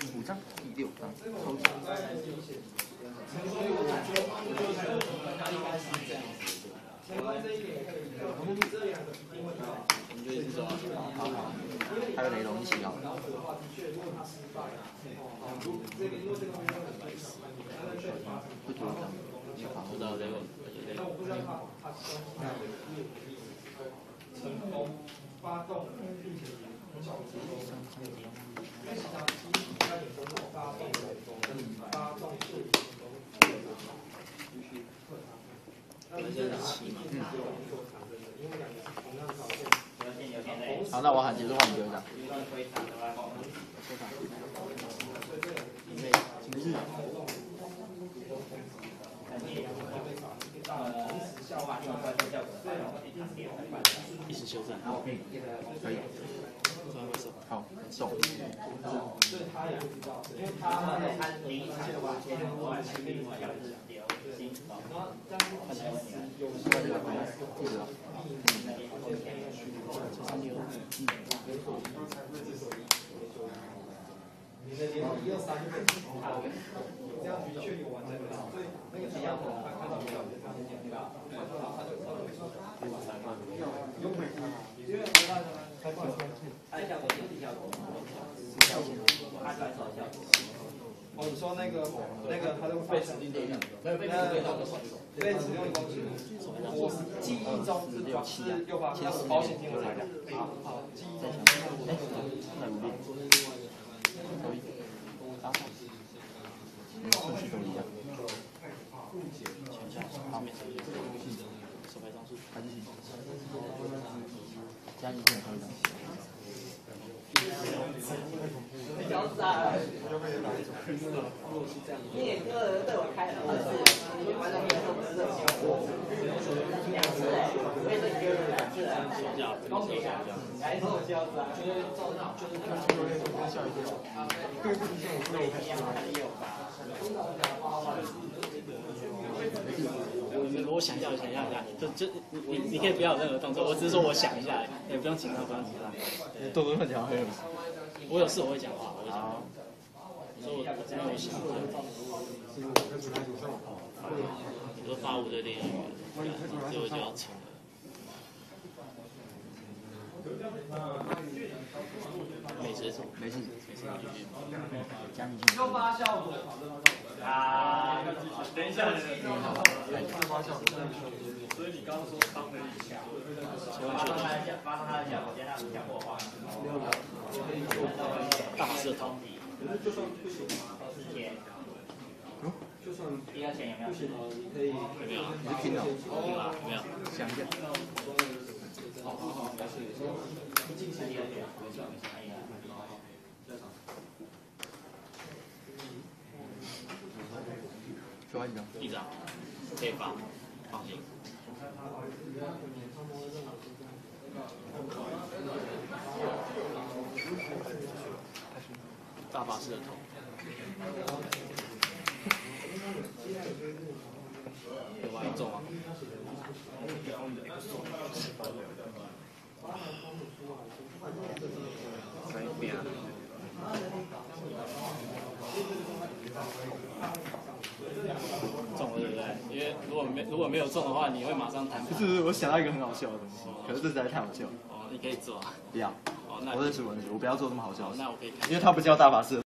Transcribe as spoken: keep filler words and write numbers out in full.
五张，第六张，抽奖。 你就一直说， 好好，还有雷龙一起要。不多张，你好， 知道雷龙，雷龙。成功发动，并且从小直播，因为常常基础加点工作发动发动是必须克它。那么这是七嘛？嗯。因为两个同样条件。 好，那我喊结束换你丢一张。请示。 一时修正， 可以。好，送。 所以他也不知道，因为他在参离场的话，前另外另外要是留心，然后但是其实有时候记得了。三六。嗯。 你的连一二三就变成好的，这样的确有完整的，所以那个只要我看看到没有，就看得见对吧？然后他就他就说，有没有？因为他开放，它的效果就是效果，效果，它转手效果。哦，你说那个那个它就会被指定对象，没有被指定对象的手术，被指定东西，我记忆中是转是右方，那是保险金我才讲。好，好，记忆中。 哎，那五遍。可以。顺序都一样。 前下后面手手牌张数， 还是行。加一片可以的。 你交啥？你也个人对我开了二次，完了没有不是两次哎，我也是一个人两次哎，恭喜啊！来做交叉，就是就是看这个月跟下一个，对不起，我一样还有吧。 我想要想要一下，就就你你可以不要有任何动作，我只是说我想一下，也不用紧张，不用紧张。 动作很强，很有。 我有事我会讲话，我会讲话。你说我我真的有想法。你说发五对电影院，最后就要冲了。没事， 没事， 没事，继续。 加进去。 又发酵果啊！等一下， 自发酵。 所以你刚刚说汤的意思，马上他讲，马上他讲，我先让你讲过话。 大法师的汤。 就算不行，之前，就算第二钱有没有？不行，你可以有没有？ 你是听了？ 有没有？ 想一下。 好好好，没事没事。第二钱，没事没事，可以了。 说完一张。 一张，可以发，放心。大法师的头。有吗？有中吗？ 再一遍。 中了对不对？因为如果没如果没有中的话，你会马上弹。 不是，我想到一个很好笑的东西，可是这实在太好笑了。 哦，你可以做啊。 不要。 哦，那我认识我认识，我不要做这么好笑的事。 那我可以看。 因为他不叫大法师。